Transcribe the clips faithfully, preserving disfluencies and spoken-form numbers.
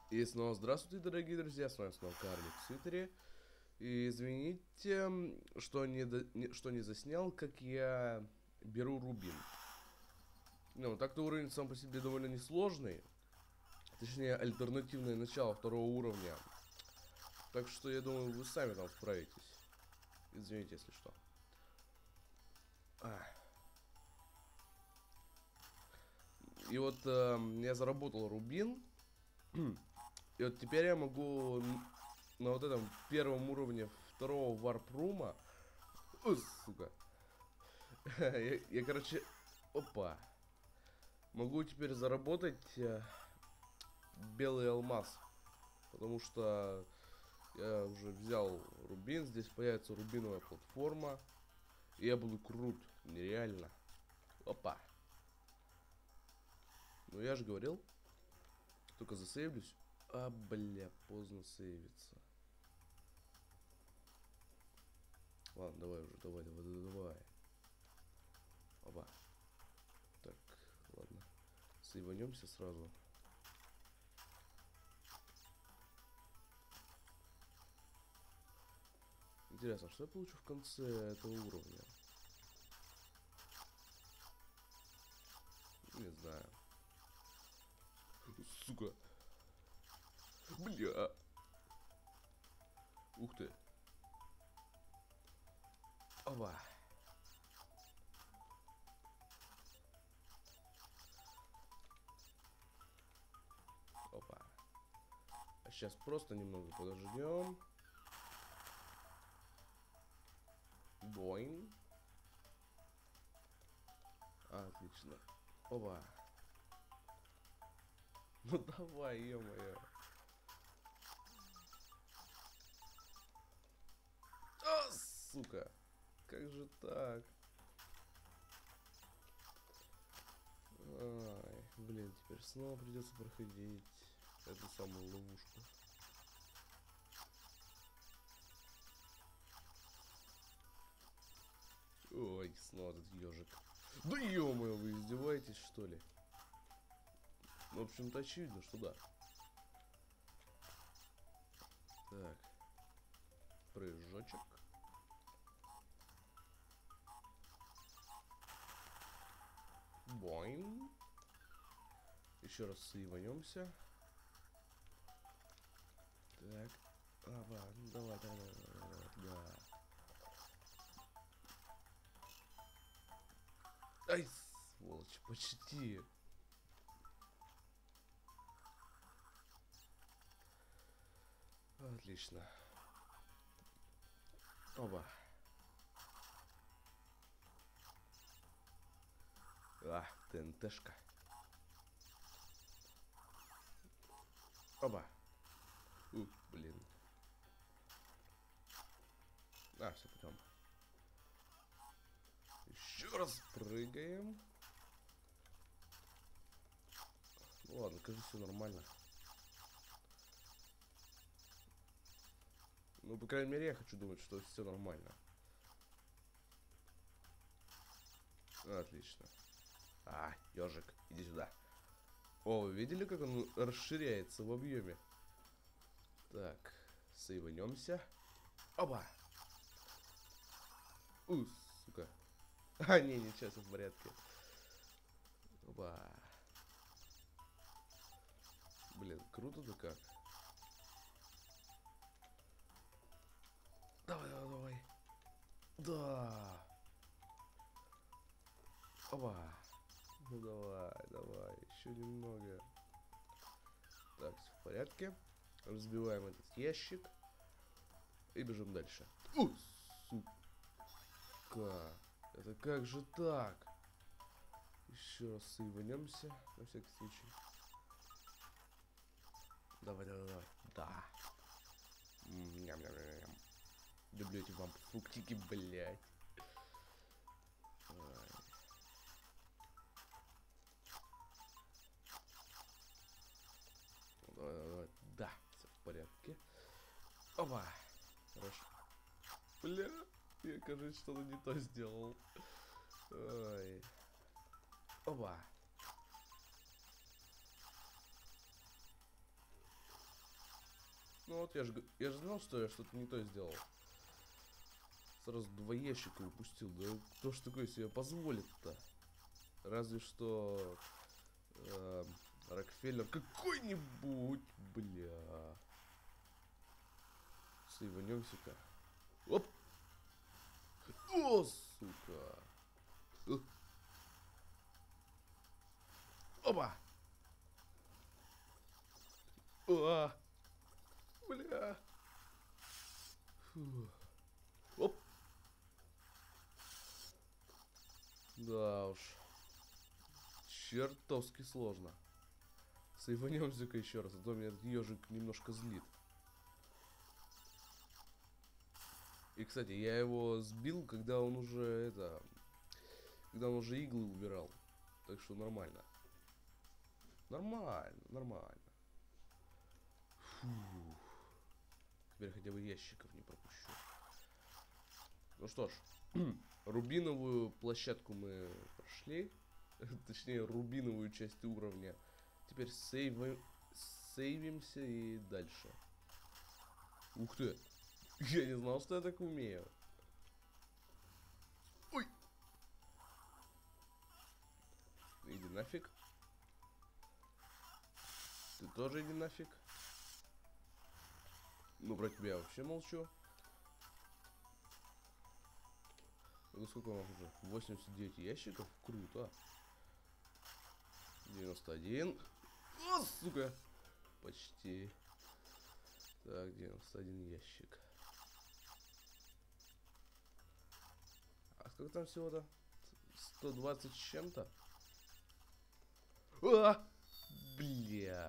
И снова здравствуйте, дорогие друзья, с вами снова Карлик в Твиттере. И извините, что не, до- не- что не заснял, как я беру рубин. Ну, так-то уровень сам по себе довольно несложный. Точнее, альтернативное начало второго уровня. Так что я думаю, вы сами там справитесь. Извините, если что. А. И вот э, я заработал рубин. И вот теперь я могу н- на вот этом первом уровне второго варпрума. О, сука. Я, я, короче, опа. Могу теперь заработать э, белый алмаз. Потому что я уже взял рубин. Здесь появится рубиновая платформа. И я буду крут. Нереально. Опа. Ну я же говорил. Только засейвлюсь. А, бля, поздно сейвиться. Ладно, давай уже, давай, давай, давай, давай. Опа. Так, ладно. Сейванемся сразу. Интересно, что я получу в конце этого уровня? Не знаю. Сука. Бля. Ух ты. Опа. Опа. А сейчас просто немного подождем. Боинг. Отлично. Опа. Ну давай, ё-моё. А, сука. Как же так? Ай, блин, теперь снова придется проходить эту самую ловушку. Ой, снова этот ежик. Да ё-моё, вы издеваетесь, что ли? Ну, в общем-то, очевидно, что да. Так. Прыжочек. Боинг. Еще раз соиванемся. Так. Ага, ну давай, давай, давай, давай, да. Ай, сволочь, почти. Отлично. Оба. А, ТНТшка. Оба. У, блин. А, все, путем. Еще раз прыгаем. Ну ладно, кажется, все нормально. Ну, по крайней мере, я хочу думать, что все нормально. Отлично. А, ежик, иди сюда. О, вы видели, как он расширяется в объеме? Так, соиванемся. Оба! У, сука. А, не, ничего, все в порядке. Оба. Блин, круто-то как. Давай, давай, давай. Да. Оба. Ну давай, давай, еще немного. Так, все в порядке. Разбиваем этот ящик. И бежим дальше. У, сука. Это как же так? Еще раз соиванемся, на всякий случай. Давай, давай, давай. Да. Ням-ням-ням-ням. Люблю эти вам фруктики, блядь. Ай. Давай, давай, давай. Да, все в порядке. Опа. Хорошо. Бля, я, кажется, что-то не то сделал. Ой. Опа. вот я же я же знал, что я что-то не то сделал. Сразу два ящика упустил. Да кто ж такое себе позволит-то? Разве что э, Рокфеллер какой-нибудь, бля. Сейванемся-ка. Оп! О, сука! Э. Опа! А! Бля! Фу. Оп! Да уж. Чертовски сложно. Сейванемся-ка еще раз, а то меня этот ежик немножко злит. И, кстати, я его сбил, когда он уже это... Когда он уже иглы убирал. Так что нормально. Нормально, нормально. Фух. Теперь хотя бы ящиков не пропущу. Ну что ж, рубиновую площадку мы прошли. Точнее, рубиновую часть уровня. Теперь сейвим, сейвимся и дальше. Ух ты! Я не знал, что я так умею. Ой! Иди нафиг. Ты тоже иди нафиг. Ну, про тебя я вообще молчу. Ну, сколько у нас уже? восемьдесят девять ящиков? Круто. девяносто один. О, сука! Почти. Так, девяносто один ящик. А сколько там всего-то? сто двадцать с чем-то? А! Бля.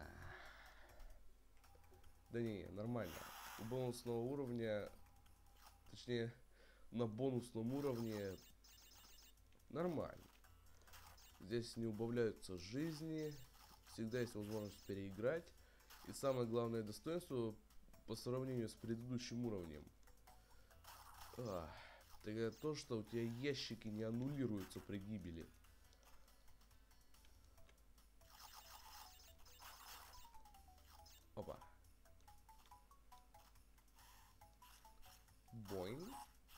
Да не, нормально. У бонусного уровня, точнее, на бонусном уровне нормально. Здесь не убавляются жизни, всегда есть возможность переиграть. И самое главное достоинство по сравнению с предыдущим уровнем. А, так то, что у тебя ящики не аннулируются при гибели. Опа. Боинг.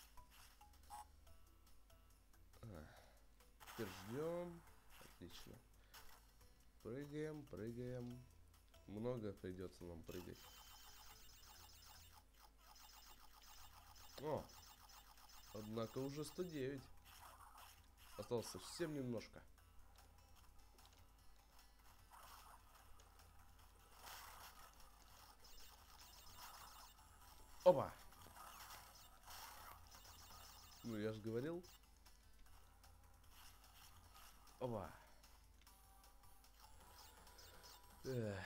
А, теперь ждем. Отлично. Прыгаем, прыгаем. Много придется нам прыгать. О! Однако уже сто девять. Осталось совсем немножко. Опа! Ну, я же говорил. Опа! Эх.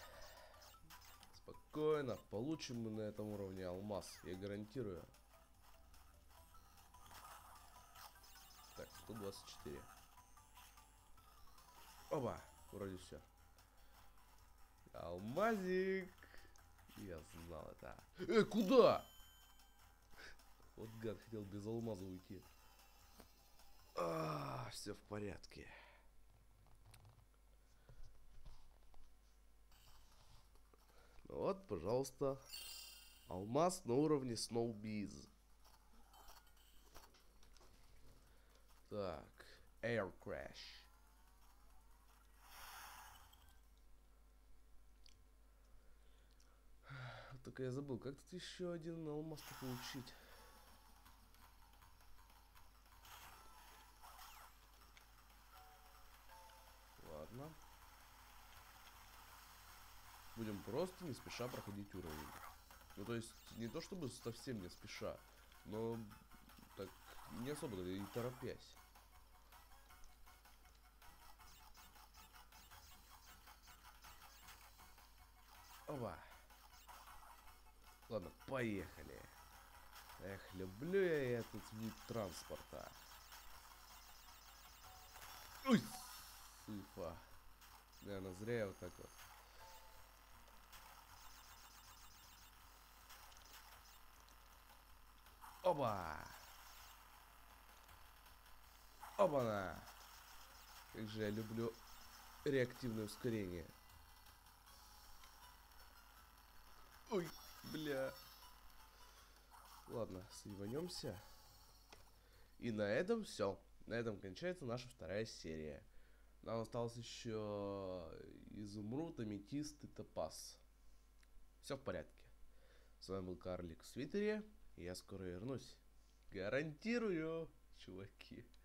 Спокойно. Получим мы на этом уровне алмаз. Я гарантирую. Так, сто двадцать четыре. Опа! Вроде все. Алмазик! Я знал это. Э, куда? Вот гад, хотел без алмаза уйти. А, все в порядке. Вот, пожалуйста. Алмаз на уровне Snowbiz. Так. Air Crash. Только я забыл, как тут еще один алмаз получить. Ладно. Будем просто не спеша проходить уровень. Ну, то есть, не то чтобы совсем не спеша, но так не особо и торопясь. Опа. Ладно, поехали. Эх, люблю я этот вид транспорта. Ой, сыфа. Наверное, зря я вот так вот. Оба! Оба-на! Как же я люблю реактивное ускорение. Ой! Ладно, съебанемся. И на этом все. На этом кончается наша вторая серия. Нам осталось еще изумруд, аметист и топаз. Все в порядке. С вами был Карлик в свитере. И я скоро вернусь. Гарантирую, чуваки.